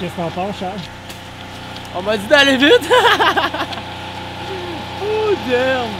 Qu'est-ce que t'en penses, Charles? On m'a dit d'aller vite! Oh damn!